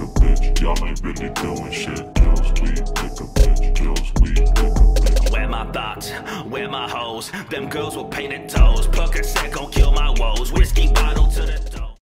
a bitch. Y'all ain't really doing shit. Kills weed, lick a bitch. Kills weed, lick a bitch. Where my thoughts, where my hoes, them girls with painted toes.